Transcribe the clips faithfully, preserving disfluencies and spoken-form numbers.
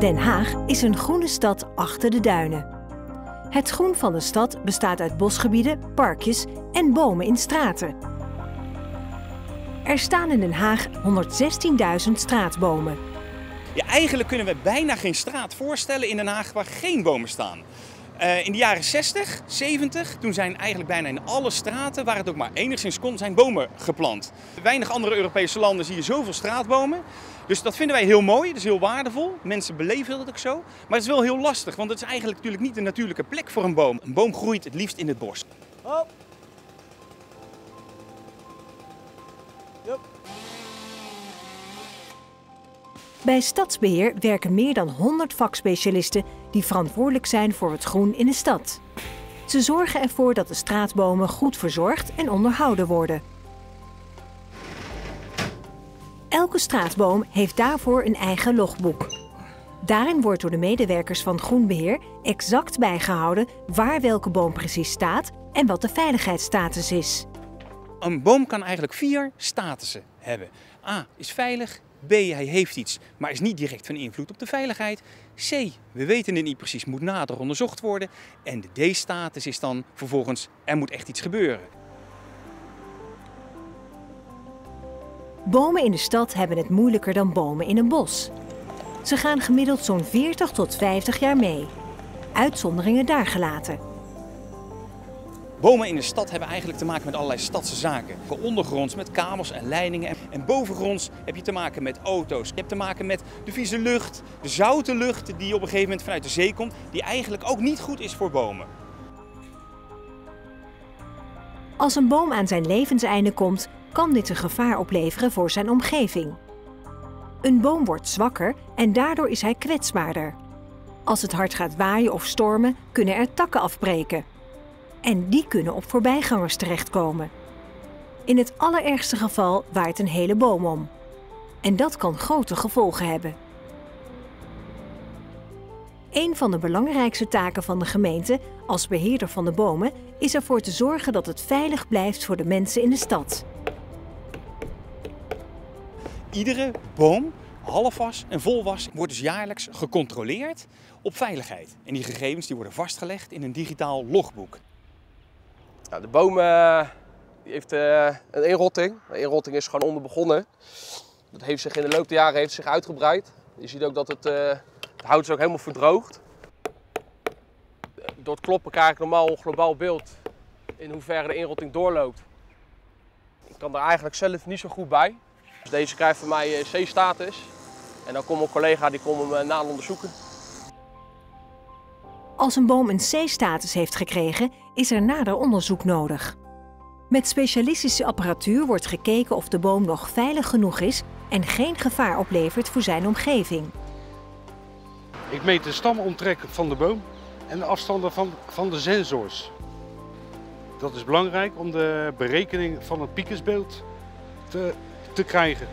Den Haag is een groene stad achter de duinen. Het groen van de stad bestaat uit bosgebieden, parkjes en bomen in straten. Er staan in Den Haag honderdzestienduizend straatbomen. Ja, eigenlijk kunnen we bijna geen straat voorstellen in Den Haag waar geen bomen staan. Uh, in de jaren zestig, zeventig, toen zijn eigenlijk bijna in alle straten, waar het ook maar enigszins kon, zijn bomen geplant. In weinig andere Europese landen zie je zoveel straatbomen. Dus dat vinden wij heel mooi, dat is heel waardevol. Mensen beleven dat ook zo. Maar het is wel heel lastig, want het is eigenlijk natuurlijk niet de natuurlijke plek voor een boom. Een boom groeit het liefst in het bos. Hop. Yep. Bij Stadsbeheer werken meer dan honderd vakspecialisten die verantwoordelijk zijn voor het groen in de stad. Ze zorgen ervoor dat de straatbomen goed verzorgd en onderhouden worden. Elke straatboom heeft daarvoor een eigen logboek. Daarin wordt door de medewerkers van Groenbeheer exact bijgehouden waar welke boom precies staat en wat de veiligheidsstatus is. Een boom kan eigenlijk vier statussen hebben. A is veilig, B hij heeft iets, maar is niet direct van invloed op de veiligheid. C, we weten het niet precies, moet nader onderzocht worden. En de D-status is dan vervolgens, er moet echt iets gebeuren. Bomen in de stad hebben het moeilijker dan bomen in een bos. Ze gaan gemiddeld zo'n veertig tot vijftig jaar mee. Uitzonderingen daar gelaten. Bomen in de stad hebben eigenlijk te maken met allerlei stadse zaken. Ondergronds met kabels en leidingen. En bovengronds heb je te maken met auto's. Je hebt te maken met de vieze lucht, de zoute lucht die op een gegeven moment vanuit de zee komt. Die eigenlijk ook niet goed is voor bomen. Als een boom aan zijn levenseinde komt, kan dit een gevaar opleveren voor zijn omgeving. Een boom wordt zwakker en daardoor is hij kwetsbaarder. Als het hard gaat waaien of stormen, kunnen er takken afbreken. En die kunnen op voorbijgangers terechtkomen. In het allerergste geval waait een hele boom om. En dat kan grote gevolgen hebben. Een van de belangrijkste taken van de gemeente als beheerder van de bomen is ervoor te zorgen dat het veilig blijft voor de mensen in de stad. Iedere boom, halfwas en volwas, wordt dus jaarlijks gecontroleerd op veiligheid. En die gegevens die worden vastgelegd in een digitaal logboek. Nou, de boom uh, die heeft uh, een inrotting. De inrotting is gewoon onderbegonnen. Dat heeft zich in de loop der jaren heeft zich uitgebreid. Je ziet ook dat het, uh, het hout is ook helemaal verdroogd. Door het kloppen krijg ik normaal een globaal beeld in hoeverre de inrotting doorloopt. Ik kan er eigenlijk zelf niet zo goed bij. Dus deze krijgt van mij C-status. En dan komt mijn collega die komt hem nader onderzoeken. Als een boom een C-status heeft gekregen, is er nader onderzoek nodig. Met specialistische apparatuur wordt gekeken of de boom nog veilig genoeg is en geen gevaar oplevert voor zijn omgeving. Ik meet de stamomtrek van de boom en de afstanden van, van de sensors. Dat is belangrijk om de berekening van het piekersbeeld te, te krijgen.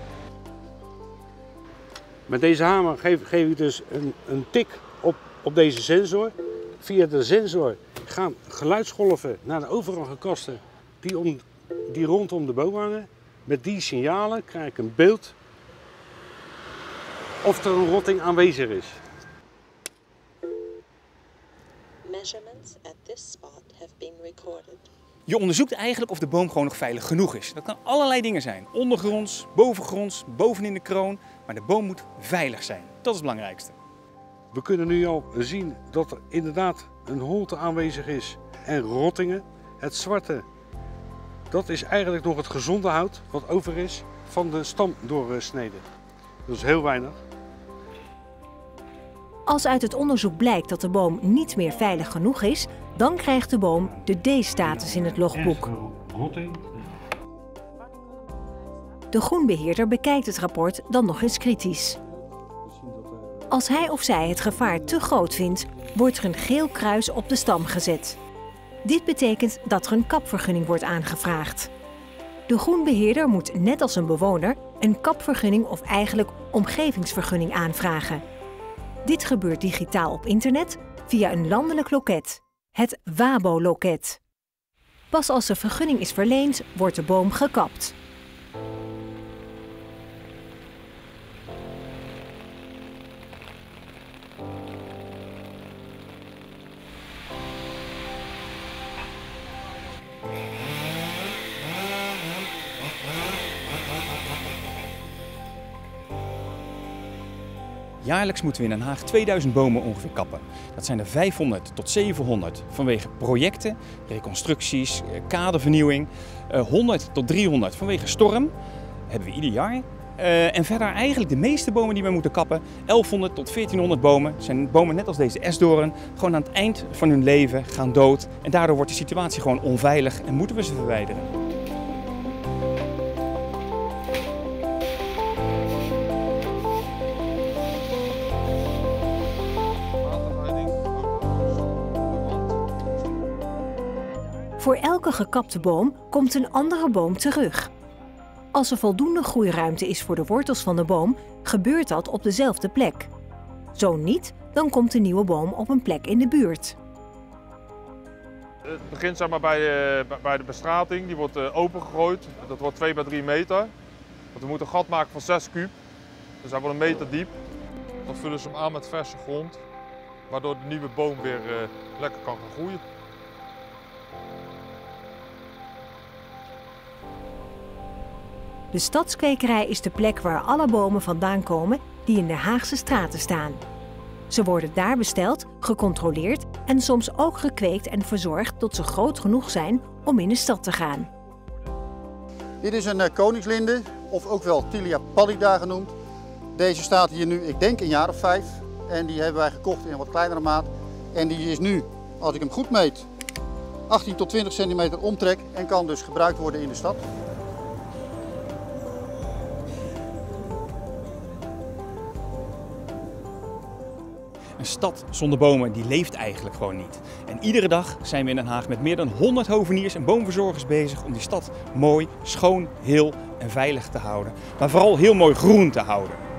Met deze hamer geef, geef ik dus een, een tik op, op deze sensor. Via de sensor gaan geluidsgolven naar de overige kasten die, om, die rondom de boom hangen. Met die signalen krijg ik een beeld of er een rotting aanwezig is. Measurements at this spot have been recorded. Je onderzoekt eigenlijk of de boom gewoon nog veilig genoeg is. Dat kan allerlei dingen zijn. Ondergronds, bovengronds, bovenin de kroon. Maar de boom moet veilig zijn. Dat is het belangrijkste. We kunnen nu al zien dat er inderdaad een holte aanwezig is en rottingen. Het zwarte, dat is eigenlijk nog het gezonde hout wat over is van de stam doorsneden. Dat is heel weinig. Als uit het onderzoek blijkt dat de boom niet meer veilig genoeg is, dan krijgt de boom de D-status in het logboek. De groenbeheerder bekijkt het rapport dan nog eens kritisch. Als hij of zij het gevaar te groot vindt, wordt er een geel kruis op de stam gezet. Dit betekent dat er een kapvergunning wordt aangevraagd. De groenbeheerder moet net als een bewoner een kapvergunning of eigenlijk omgevingsvergunning aanvragen. Dit gebeurt digitaal op internet via een landelijk loket, het WABO-loket. Pas als de vergunning is verleend, wordt de boom gekapt. Jaarlijks moeten we in Den Haag tweeduizend bomen ongeveer kappen. Dat zijn er vijfhonderd tot zevenhonderd vanwege projecten, reconstructies, kadervernieuwing. honderd tot driehonderd vanwege storm. Dat hebben we ieder jaar. Uh, en verder eigenlijk de meeste bomen die we moeten kappen, elfhonderd tot veertienhonderd bomen, zijn bomen net als deze esdoorn, gewoon aan het eind van hun leven gaan dood. En daardoor wordt de situatie gewoon onveilig en moeten we ze verwijderen. Voor elke gekapte boom komt een andere boom terug. Als er voldoende groeiruimte is voor de wortels van de boom, gebeurt dat op dezelfde plek. Zo niet, dan komt de nieuwe boom op een plek in de buurt. Het begint zeg maar, bij, de, bij de bestrating, die wordt opengegooid. Dat wordt twee bij drie meter. Want we moeten een gat maken van zes kuub, dus hij wordt een meter diep. Dan vullen ze hem aan met verse grond, waardoor de nieuwe boom weer uh, lekker kan gaan groeien. De stadskwekerij is de plek waar alle bomen vandaan komen die in de Haagse straten staan. Ze worden daar besteld, gecontroleerd en soms ook gekweekt en verzorgd tot ze groot genoeg zijn om in de stad te gaan. Dit is een uh, koningslinde, of ook wel Tilia pallida genoemd. Deze staat hier nu, ik denk, een jaar of vijf. En die hebben wij gekocht in een wat kleinere maat. En die is nu, als ik hem goed meet, achttien tot twintig centimeter omtrek en kan dus gebruikt worden in de stad. Een stad zonder bomen die leeft eigenlijk gewoon niet. En iedere dag zijn we in Den Haag met meer dan honderd hoveniers en boomverzorgers bezig om die stad mooi, schoon, heel en veilig te houden. Maar vooral heel mooi groen te houden.